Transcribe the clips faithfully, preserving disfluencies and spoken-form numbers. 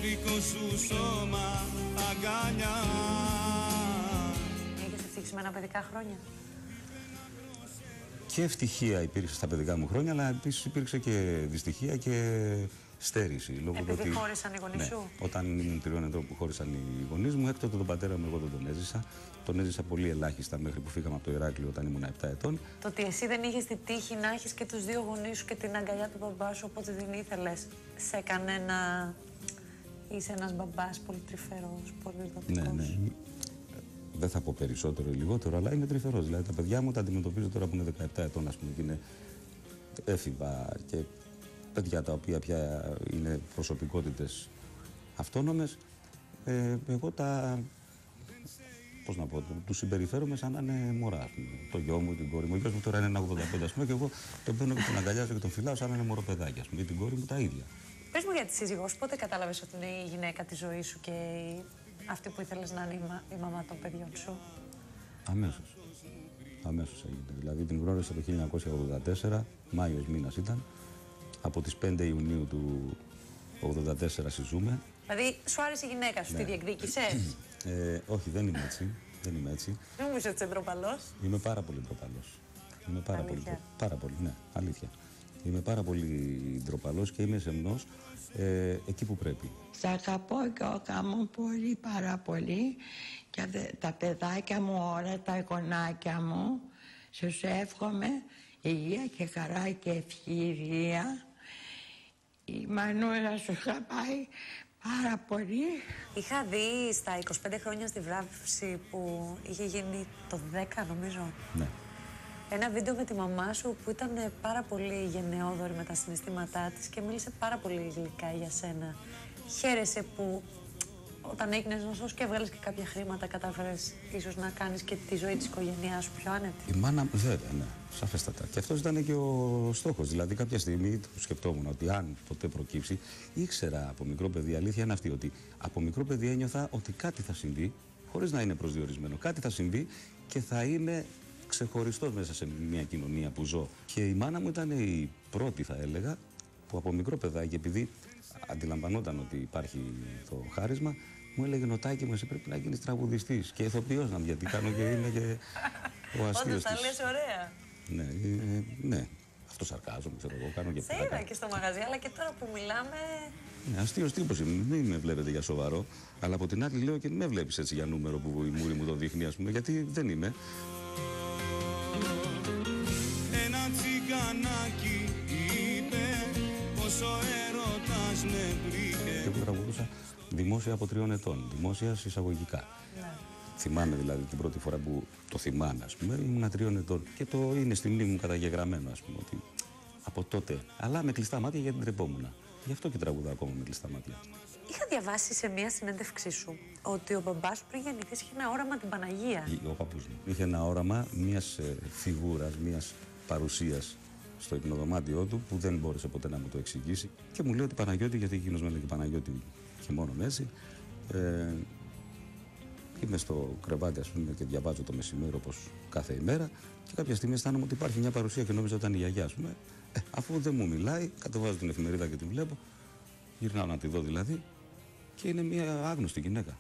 δικό σου σώμα αγκαλιά. Έχεις ευτυχισμένα παιδικά χρόνια? Και ευτυχία υπήρξε στα παιδικά μου χρόνια, αλλά επίσης υπήρξε και δυστυχία και στέρηση. Λόγω Επειδή ότι, χώρισαν οι γονείς ναι, σου. όταν ήμουν τριών ετών που χώρισαν οι γονείς μου, έκτοτε τον πατέρα μου εγώ δεν τον έζησα. Τον έζησα πολύ ελάχιστα μέχρι που φύγαμε από το Ηράκλειο όταν ήμουν επτά ετών. Το ότι εσύ δεν είχες τη τύχη να έχεις και τους δύο γονείς σου και την αγκαλιά του μπαμπά σου, οπότε δεν ήθελες, σε κανένα. Είσαι ένας μπαμπάς πολύ τρυφερός, πολύ δοτικός. Ναι, ναι. Δεν θα πω περισσότερο ή λιγότερο, αλλά είμαι τρυφερός. Δηλαδή τα παιδιά μου τα αντιμετωπίζω τώρα που είναι δεκαεπτά ετών, ας πούμε, και είναι έφηβα και παιδιά τα οποία πια είναι προσωπικότητες αυτόνομες. Ε, εγώ τα. Πώς να πω, τους συμπεριφέρομαι σαν να είναι μωρά. Το γιο μου, την κόρη μου. Ο γιος μου τώρα είναι ένα ογδόντα πέντε, ας πούμε, και εγώ τον παίρνω και τον αγκαλιάζω και τον φυλάω σαν να είναι μωρό παιδάκι, ας πούμε. Την κόρη μου τα ίδια. Πες μου για τη σύζυγό σου, πότε κατάλαβες ότι είναι η γυναίκα της ζωής σου και η... αυτή που ήθελες να είναι η, μα... η μαμά των παιδιών σου? Αμέσως. Αμέσως έγινε. Δηλαδή την γνώρισα το χίλια εννιακόσια ογδόντα τέσσερα, Μάιος μήνας ήταν. Από τις πέντε Ιουνίου του ογδόντα τέσσερα συζούμε. Δηλαδή σου άρεσε η γυναίκα σου, Ναι. τη διεκδίκησες? Ε, όχι, δεν είμαι έτσι. Δεν είμαι έτσι. Δεν μου είσαι ντροπαλός. Είμαι πάρα πολύ ντροπαλός. Είμαι πάρα Αλήθεια? πολύ, πάρα πολύ, ναι, αλήθεια. Είμαι πάρα πολύ ντροπαλός και είμαι σεμνός ε, εκεί που πρέπει. Σ' αγαπώ και ο γάμο πολύ πάρα πολύ και τα παιδάκια μου όλα, τα γονάκια μου. Σου εύχομαι υγεία και χαρά και ευτυχία. Η Μανούλα σου αγαπάει πάρα πολύ. Είχα δει στα είκοσι πέντε χρόνια στη βράβευση που είχε γίνει το δέκα νομίζω. Ναι. Ένα βίντεο με τη μαμά σου που ήταν πάρα πολύ γενναιόδορη με τα συναισθήματά της και μίλησε πάρα πολύ γλυκά για σένα. Χαίρεσαι που όταν έγινες γνωστός και έβγαλες και κάποια χρήματα κατάφερες ίσως να κάνεις και τη ζωή της οικογένειάς σου πιο άνετη? Η μάνα μου, βέβαια, ναι, σαφέστατα. Και αυτός ήταν και ο στόχος. Δηλαδή, κάποια στιγμή το σκεφτόμουν ότι αν ποτέ προκύψει, ήξερα από μικρό παιδί, αλήθεια είναι αυτή, ότι από μικρό παιδί ένιωθα ότι κάτι θα συμβεί, χωρίς να είναι προσδιορισμένο. Κάτι θα συμβεί και θα είμαι ξεχωριστός μέσα σε μια κοινωνία που ζω. Και η μάνα μου ήταν η πρώτη, θα έλεγα, που από μικρό παιδάκι, επειδή αντιλαμβανόταν ότι υπάρχει το χάρισμα, μου έλεγε «Νοτάκι μου, εσύ πρέπει να γίνεις τραγουδιστής και ηθοποιός να μου, γιατί κάνω και είμαι και ο αστείος Όντως τα της». λες ωραία. Ναι, ε, ναι. Αυτό σαρκάζομαι, ξέρω εγώ, κάνω και Σε είδα πλάκα. και στο μαγαζί, αλλά και τώρα που μιλάμε. Ναι, αστείος τύπος είμαι, μην με βλέπετε για σοβαρό, αλλά από την άλλη λέω και με βλέπεις έτσι για νούμερο που η μούρη μου το δείχνει, ας πούμε, γιατί δεν είμαι. Ένα τσιγκανάκι είπε πως ο έρωτας με βρήκε. Και εγώ τραγουδούσα δημόσια από τριών ετών, δημόσια εισαγωγικά. Ναι. Θυμάμαι δηλαδή την πρώτη φορά που το θυμάμαι, ας πούμε, ήμουν τριών ετών. Και το είναι στη μνήμη μου καταγεγραμμένο, ας πούμε, ότι από τότε. Αλλά με κλειστά μάτια γιατί ντρεπόμουν. Γι' αυτό και τραγουδάω ακόμα με κλειστά μάτια. Είχα διαβάσει σε μία συνέντευξή σου ότι ο μπαμπάς σου πριν γεννηθείς είχε ένα όραμα την Παναγία. Ο παππούς μου είχε ένα όραμα μιας ε, φιγούρας, μιας παρουσίας στο υπνοδωμάτιό του που δεν μπόρεσε ποτέ να μου το εξηγήσει. Και μου λέει ότι Παναγιώτη, γιατί εκείνος με έλεγε Παναγιώτη και μόνο έτσι. Ε, Είμαι στο κρεβάτι, ας πούμε, και διαβάζω το μεσημέρι όπως κάθε ημέρα. Και κάποια στιγμή αισθάνομαι ότι υπάρχει μια παρουσία και νόμιζα ότι ήταν η γιαγιά, ας πούμε. Ε, αφού δεν μου μιλάει, κατεβάζω την εφημερίδα και την βλέπω. Γυρνάω να τη δω δηλαδή. Και είναι μια άγνωστη γυναίκα.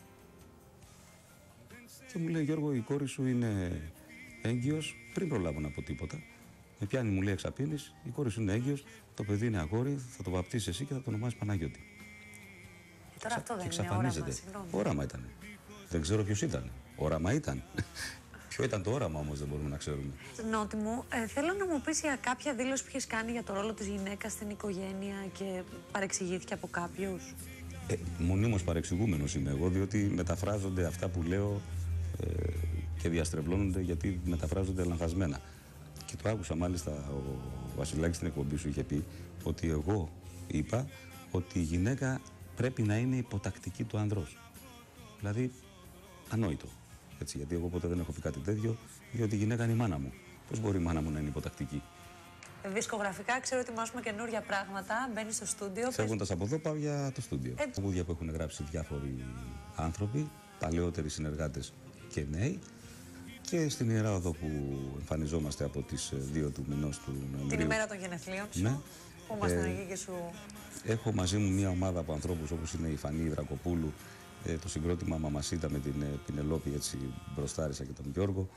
Και μου λέει Γιώργο, η κόρη σου είναι έγκυος, πριν προλάβω να πω τίποτα. Με πιάνει, μου λέει εξαπίνεις, η κόρη σου είναι έγκυος, το παιδί είναι αγόρι, θα το βαπτίσεις εσύ και θα το ονομάσεις Παναγιώτη. Και τώρα αυτό δεν και είναι όραμα, εξαφανίζεται. συγγνώμη. Όραμα ήταν. Δεν ξέρω ποιος ήταν. Όραμα ήταν. Ποιο ήταν το όραμα όμως δεν μπορούμε να ξέρουμε. Νότι μου, ε, θέλω να μου πεις για κάποια δήλωση που έχεις κάνει για το ρόλο της γυναίκας στην οικογένεια και παρεξηγήθηκε από κάποιους. Ε, μονίμως παρεξηγούμενος είμαι εγώ, διότι μεταφράζονται αυτά που λέω ε, και διαστρεβλώνονται γιατί μεταφράζονται λανθασμένα. Και το άκουσα μάλιστα, ο Βασιλάκης στην εκπομπή σου είχε πει ότι εγώ είπα ότι η γυναίκα πρέπει να είναι υποτακτική του ανδρός. Δηλαδή, ανόητο. Έτσι, γιατί εγώ ποτέ δεν έχω πει κάτι τέτοιο, διότι η γυναίκα είναι η μάνα μου. Πώς μπορεί η μάνα μου να είναι υποτακτική? Δισκογραφικά ξέρω ότι ετοιμάζουμε καινούργια πράγματα. Μπαίνει στο στούντιο. Φεύγοντας από εδώ, πάω για το στούντιο. Ε... Τραγούδια που έχουν γράψει διάφοροι άνθρωποι, παλαιότεροι συνεργάτες και νέοι. Και στην Ιερά Οδό που εμφανιζόμαστε από τις δύο του μηνός του Νοεμβρίου. Την ημέρα των γενεθλίων σου. Ναι. Που ήμασταν ε, εκεί και σου... Έχω μαζί μου μια ομάδα από ανθρώπους όπως είναι η Φανή Δρακοπούλου, ε, το συγκρότημα Μαμασίτα με την ε, Πινελόπη, έτσι μπροστάρισα, και τον Γιώργο.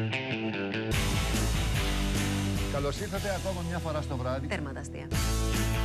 Καλώς ήρθατε ακόμα μια φορά στο βράδυ. Τέρματα αστεία.